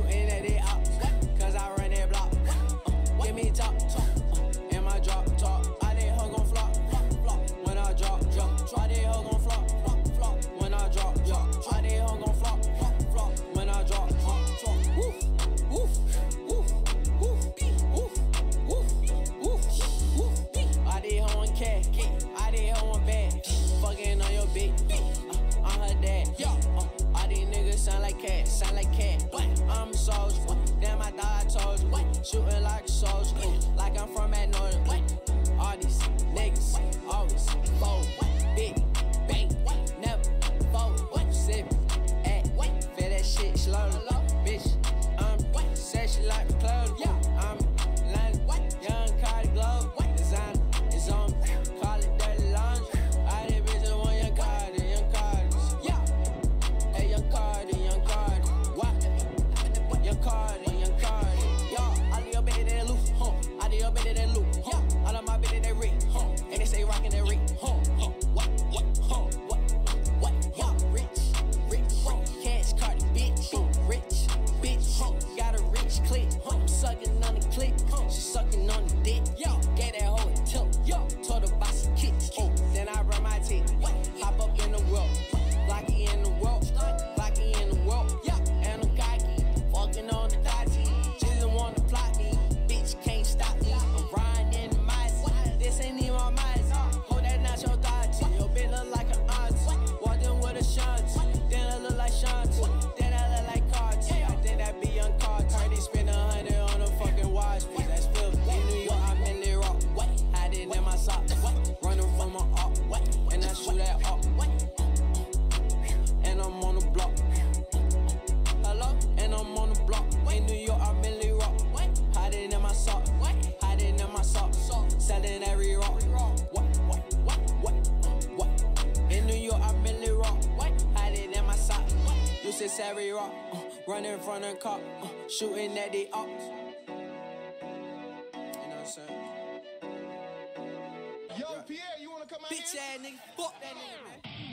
shooting at the ops, cause I run that block. Give me top, and my drop, top. I did her gon' flop, when I drop. I did her gon' flop, when I drop. I did her gon' flop, when I drop. Woof, woof, woof, woof, woof, woof, woof, woof. I did her one cat, I did her one bad. Fucking on your bitch, I'm her dad. All these niggas sound like cat, I'm a soldier, damn I thought I told you. Shooting like a soldier, like I'm from at Northern. All these niggas always fold, big bang, never fold. Sip, act, feel that shit slowly, bitch. I'm sexy like a club. I'm London, young Cardi Globe. Designer is on me, call it dirty laundry. All these bitches want young Cardi. Hey, young Cardi. What? Young Cardi. Yo, all of your bitches they loose, all of your bitches they loose, all of my bitches they rich, and they say rockin' that rich, What? Yo, rich, cash Cardi, bitch, rich, bitch, got a rich click, I'm sucking on the click, she sucking on the dick, gave that hoe a tilt, told her buy some kicks, then I run my teeth, hop up in the world, Blocky in the world, and I'm cocky, walking on the dotty, just wanna plot me, bitch can't stop me, I'm riding in the mice, this ain't even my mice, hold that not your dodgy, your bitch look like an auntie, walked in with a shanty, then I look like Shanti, then I look like Cartier, I think that be young Cartier, spend 100 on a fucking watch piece, that's filthy, in New York I'm in the rock, hide it in my socks, running from my up, and I shoot that up, and I'm on the block, hello, and I'm on the block, in New York I'm in the rock, hide it in my sock, selling every rock, in New York I'm in the rock, hide it in my sock, you say every rock, running from the cop, shooting at the ops, you know what I'm saying? Yo, Pierre, you wanna come out here? Bitch ass nigga, fuck that nigga, man.